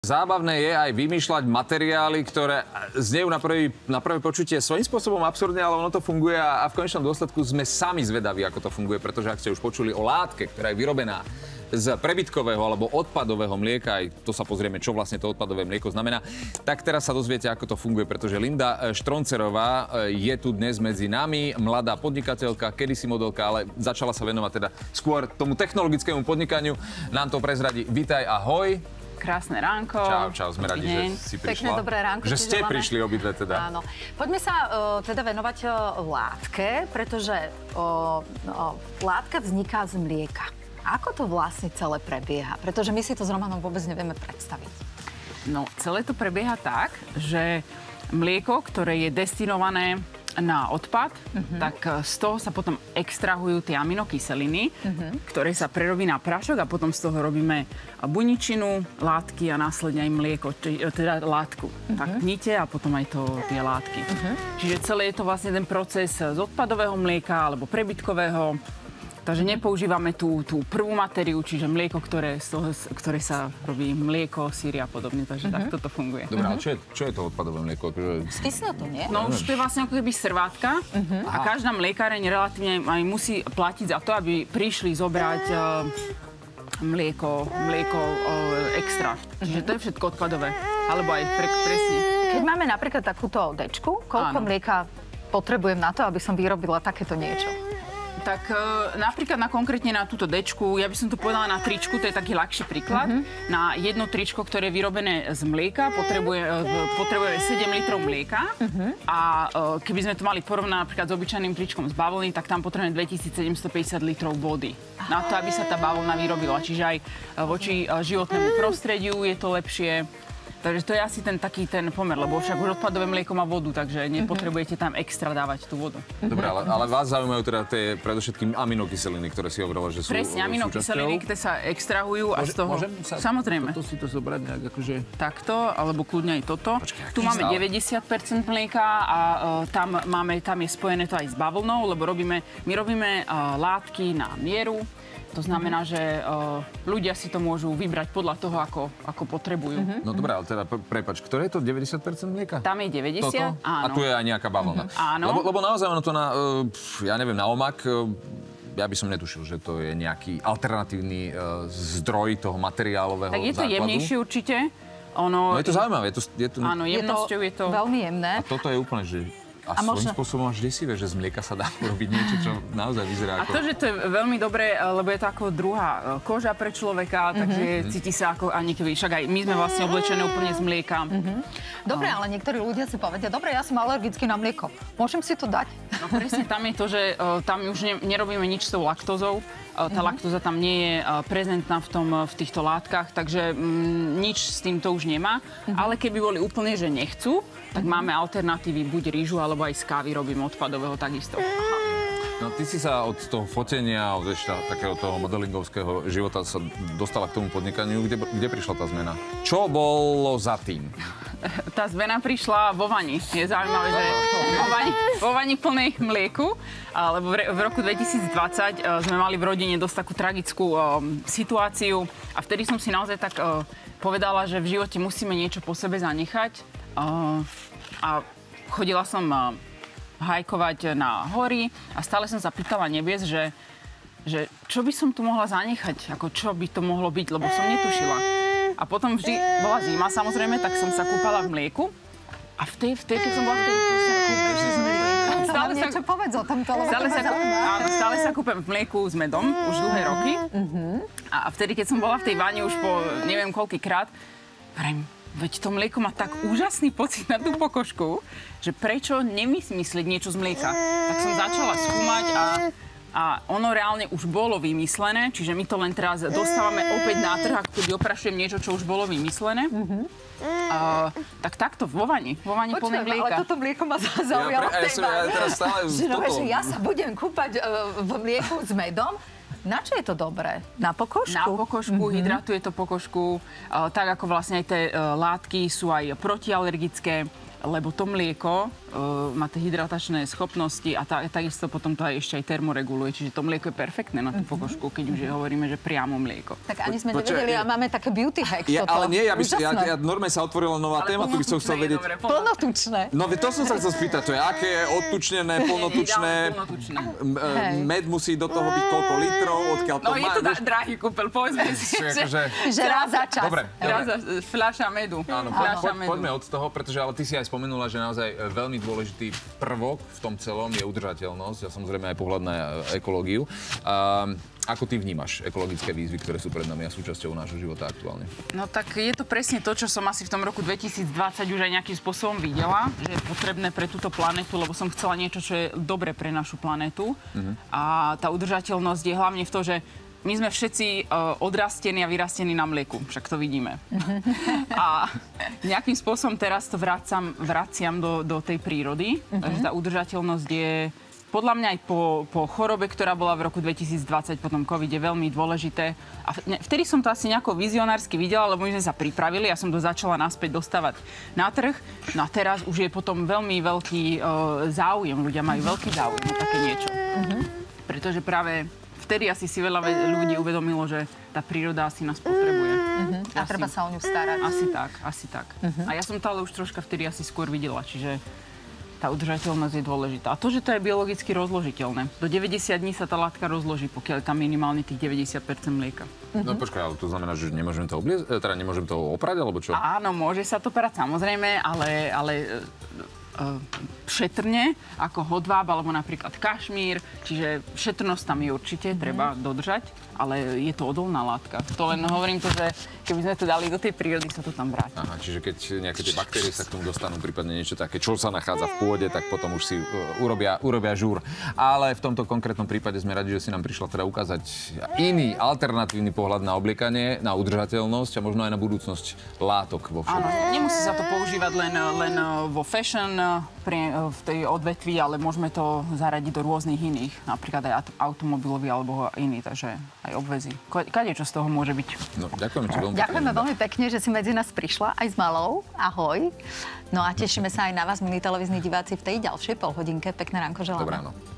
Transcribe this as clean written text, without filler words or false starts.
Zábavné je aj vymýšľať materiály, ktoré znejú na prvé počutie svojím spôsobom absurdne, ale ono to funguje a v konečnom dôsledku sme sami zvedaví, ako to funguje, pretože ak ste už počuli o látke, ktorá je vyrobená z prebytkového alebo odpadového mlieka, aj to sa pozrieme, čo vlastne to odpadové mlieko znamená, tak teraz sa dozviete, ako to funguje, pretože Linda Štroncerová je tu dnes medzi nami, mladá podnikateľka, kedysi modelka, ale začala sa venovať teda skôr tomu technologickému podnikaniu. Nám to prezradí. Vítaj, ahoj. Krásne ránko. Čau, sme radi, že si prišla. Pekné dobré ránko. Že ste prišli obidve teda. Áno. Poďme sa teda venovať látke, pretože látka vzniká z mlieka. Ako to vlastne celé prebieha? Pretože my si to s Romanom vôbec nevieme predstaviť. No, celé to prebieha tak, že mlieko, ktoré je destilované na odpad, tak z toho sa potom extrahujú tie aminokyseliny, ktoré sa prerobí na prášok a potom z toho robíme buničinu, látky a následne aj mlieko, teda látku. Tak nite a potom aj tie látky. Čiže celé je to vlastne ten proces z odpadového mlieka alebo prebytkového. Takže nepoužívame tú prvú matériu, čiže mlieko, ktoré sa robí mlieko, síry a podobne. Takže takto to funguje. Dobre, ale čo je to odpadové mlieko? Skysne to, nie? No už to je vlastne ako keby servátka a každá mliekáreň relatívne aj musí platiť za to, aby prišli zobrať mlieko extra. Čiže to je všetko odpadové. Alebo aj presne. Keď máme napríklad takúto dečku, koľko mlieka potrebujem na to, aby som vyrobila takéto niečo? Tak napríklad konkrétne na túto dečku, ja by som to povedala na tričku, to je taký ľahší príklad. Na jedno tričko, ktoré je vyrobené z mlieka, potrebuje 7 litrov mlieka. A keby sme to mali porovnať napríklad s obyčajným tričkom z bavlny, tak tam potrebujeme 2750 litrov vody. Na to, aby sa tá bavlna vyrobila. Čiže aj voči životnému prostrediu je to lepšie. Takže to je asi ten pomer, lebo však už odpadové mlieko má vodu, takže nepotrebujete tam extra dávať tú vodu. Dobre, ale vás zaujímajú teda tie predovšetkým aminokyseliny, ktoré si hovorila, že sú presne, aminokyseliny, ktoré sa extrahujú a z toho... Môžem sa samozrejme. si to zobrať nejak akože... Takto, alebo kľudne aj toto. Počkej, tu máme 90% mlieka a tam je spojené to aj s bavlnou, lebo my robíme látky na mieru. To znamená, že ľudia si to môžu vybrať podľa toho, ako potrebujú. No dobré, ale teda prepáč, ktoré je to 90% mlieka? Tam je 90, toto? áno. A tu je aj nejaká bavlna. Áno. Lebo naozaj ono to ja neviem, na omak, ja by som netušil, že to je nejaký alternatívny zdroj toho materiálového základu. Tak je to jemnejšie určite. No je to zaujímavé. Áno, jemnosťou je to... Veľmi jemné. A toto je úplne, že... A svojím spôsobom až desivé, že z mlieka sa dá urobiť niečo, čo naozaj vyzerá ako... A to, že to je veľmi dobré, lebo je to ako druhá koža pre človeka, takže cíti sa ako ani keby... Však aj my sme vlastne oblečené úplne z mlieka. Dobre, ale niektorí ľudia si povedia, dobre, ja som alergický na mlieko. Môžem si to dať? No presne, tam je to, že tam už nerobíme nič s tou laktózou. Tá laktóza tam nie je prezentná v týchto látkach, takže nič s týmto už nemá. Ale keby boli úplne, že nechcú, tak máme alternatívy, buď rýžu, alebo aj z kávy robím odpadového takisto. No ty si sa od toho fotenia, od takého toho modelingovského života sa dostala k tomu podnikaniu. Kde prišla tá zmena? Čo bolo za tým? Tá zmena prišla vo vani. Je zaujímavé, že vo vani plnej mlieku, lebo v roku 2020 sme mali v rodine dosť takú tragickú situáciu a vtedy som si naozaj tak povedala, že v živote musíme niečo po sebe zanechať. A chodila som hajkovať na hory a stále som sa pýtala nebies, že čo by som tu mohla zanechať, ako čo by to mohlo byť, lebo som netušila. A potom vždy bola zima, samozrejme, tak som sa kúpala v mlieku. A keď som bola v tej... Niečo povedz o tomto, lebo stále sa kúpem v mlieku s medom, už dlhé roky. A vtedy, keď som bola v tej vani už po neviem koľkýkrát, veď to mlieko má tak úžasný pocit na tú pokožku, že prečo nemysliť niečo z mlieka. Tak som začala skúmať a ono reálne už bolo vymyslené, čiže my to len teraz dostávame opäť na trh, ako keby oprašujem niečo, čo už bolo vymyslené. Tak takto, vo vani plnej mlieka. Ale toto mlieko ma zaujalo v tej vani. Že ja sa budem kúpať v mlieku s medom. Na čo je to dobré? Na pokožku? Na pokožku, hydratuje to pokožku. Tak ako vlastne aj tie látky sú aj protialergické. lebo to mlieko má tie hydratačné schopnosti a takisto potom to aj ešte aj termoreguluje. Čiže to mlieko je perfektné na tú pokožku, keď už hovoríme, že priamo mlieko. Tak ani sme nevedeli a máme také beauty hack. Ale nie, ja normálne sa otvorila nová téma, tu by som chcel vedieť. Plnotučné. No to som sa chcel spýtať, to je aké odtučnené, plnotučné. Med musí do toho byť koľko litrov, odkiaľ to má. No je to drahý kúpel, povedzme si, že raz za čas. Dobre. Fľaša medu. Áno, poďme od toho, pretože ale ty si aj spomenula, že naozaj veľmi dôležitý prvok v tom celom je udržateľnosť a samozrejme aj pohľad na ekológiu. Ako ty vnímaš ekologické výzvy, ktoré sú pred nami a súčasťou nášho života aktuálne? No tak je to presne to, čo som asi v tom roku 2020 už aj nejakým spôsobom videla, že je potrebné pre túto planetu, lebo som chcela niečo, čo je dobre pre našu planetu. A tá udržateľnosť je hlavne v to, že my sme všetci odrastení a vyrastení na mlieku, však to vidíme. A nejakým spôsobom teraz to vraciam do tej prírody. Takže tá udržateľnosť je podľa mňa aj po chorobe, ktorá bola v roku 2020, potom COVID, je veľmi dôležité. A vtedy som to asi nejako vizionársky videla, lebo my sme sa pripravili, ja som to začala naspäť dostávať na trh. No a teraz už je potom veľmi veľký záujem, ľudia majú veľký záujem o také niečo. Pretože práve vtedy asi si veľa ľudí uvedomilo, že tá príroda asi nás potrebuje. A treba sa o ňu starať. Asi tak. A ja som to ale už troška vtedy asi skôr videla, čiže tá udržateľnosť je dôležitá. A to, že to je biologicky rozložiteľné. Do 90 dní sa tá látka rozloží, pokiaľ je tam minimálne tých 90% mlieka. No počkaj, ale to znamená, že nemôžem to oprať, alebo čo? Áno, môže sa to prať samozrejme, ale šetrne, ako hodváb, alebo napríklad kašmír, čiže šetrnosť tam je určite, treba dodržať, ale je to odolná látka. To len hovorím to, že keby sme to dali do tej prírody, sa to tam vráti. Aha, čiže keď nejaké tie baktérie sa k tomu dostanú, prípadne niečo také, čo sa nachádza v pôde, tak potom už si urobia žúr. Ale v tomto konkrétnom prípade sme radi, že si nám prišla teda ukázať iný, alternatívny pohľad na obliekanie, na udržateľnosť a možno aj na budúcnosť látok vo všetkom. Áno, nemusí sa to používať len vo fashion, v tej odvetví, ale môžeme to zaradiť do rôznych iných, napríklad aj automobilový alebo iný, takže aj obväzy. Kadečo z toho môže byť. No, ďakujeme ti veľmi pekne. Ďakujeme veľmi pekne, že si medzi nás prišla aj s malou. Ahoj. No a tešíme sa aj na vás, milí televízni diváci, v tej ďalšej polhodinke. Pekné ránko želáme. Dobré ráno.